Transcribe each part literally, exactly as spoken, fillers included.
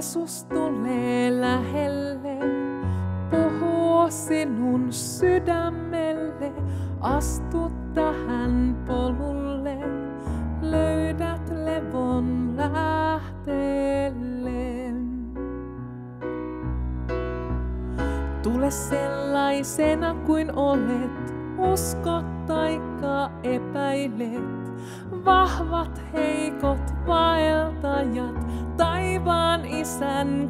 Jeesus tulee lähelle, puhuu sinun sydämelle, astu tähän polulle, löydät levon lähteelle. Tule sellaisena kuin olet, usko taikka epäilet, vahvat heikot vaeltajat, taivaan Isän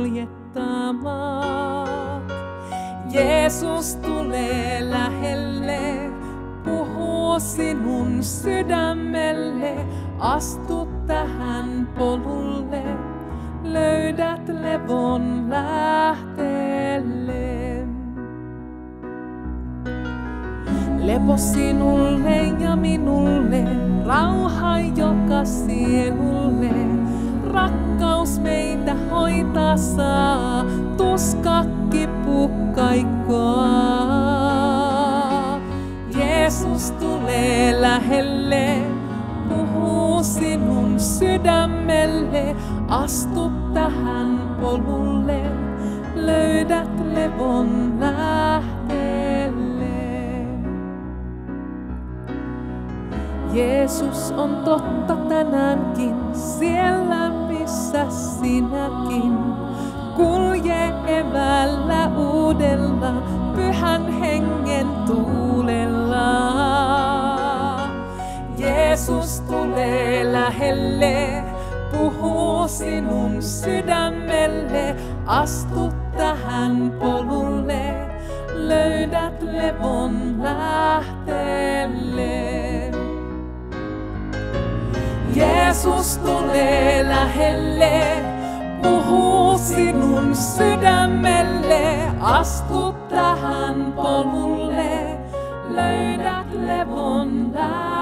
kuljettamat. Jeesus tulee lähelle, puhuu sinun sydämelle, astu tähän polulle, löydät levon lähteelle. Lepo sinulle ja minulle, rauha joka sielulle. Rakkaus meitä hoitaa saa, tuska kipu kaikkoa. Jeesus tulee lähelle, puhuu sinun sydämelle, astu tähän polulle, löydät levon lähteelle. Jeesus on totta tänäänkin, siellä missä sinäkin. Kulje eväällä uudella, pyhän hengen tuulella. Jeesus tulee lähelle, puhuu sinun sydämelle, astu tähän polulle, löydät levon lähteelle. Jeesus tulee lähelle, puhuu sinun sydämelle, astu tähän polulle, löydät levon lähteelle.